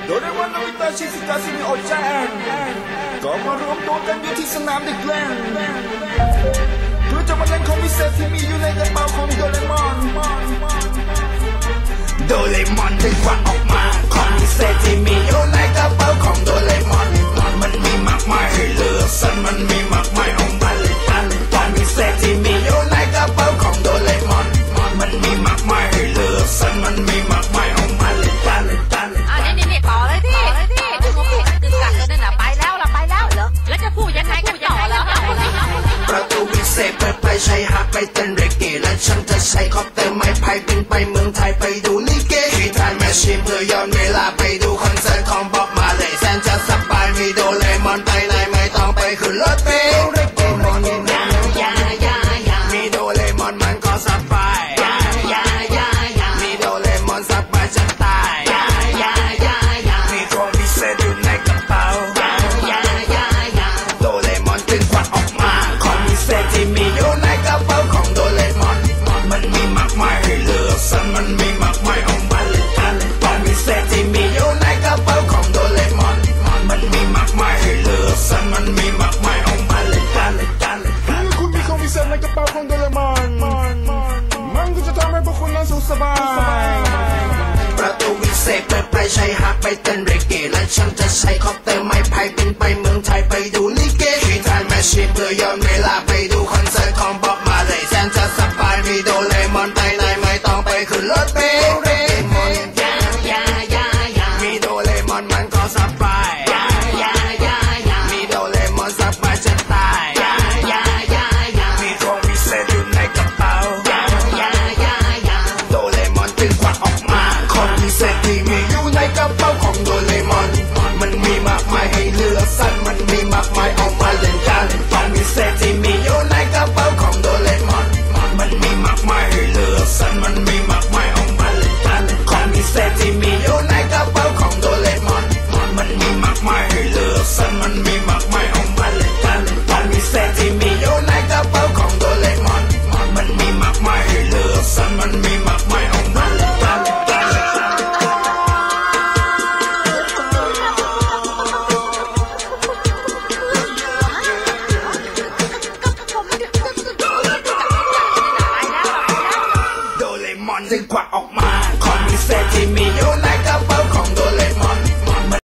โดเรมอนโนบิตะชิซุกะซิมิโอแจ้งก็มารวมตัวกันอยู่ที่สนามเด็กเล่นเพื่อจะมาเล่นของพิเศษที่มีอยู่ในกระเป๋าของโดเรมอนโดเรมอนได้ควักออกมาของพิเศษที่มีอยู่ในกระเป๋าของโดเรมอนมันมีมากมายให้เลือกสรรมันมีมากมายของมันเลยของพิเศษที่มีอยู่ในกระเป๋าของโดเรมอนมันมีมากมายให้เลือกสรรมันมีมากมายของมันเลยนี่ต่อเลยที่ดูพี่กึกกักเลยนั่นน่ะไปแล้วเหรอแล้วจะพูดยังไงกันต่อแล้วประตูวิเศษเปิดไปใช้หาไปเต้นเรเกและฉันจะใช้คอปเตอร์ไม้พายบินไปเมืองไทยไปดูลิเกขี่ทานแมชชีนเพื่อย้อนเวลาไป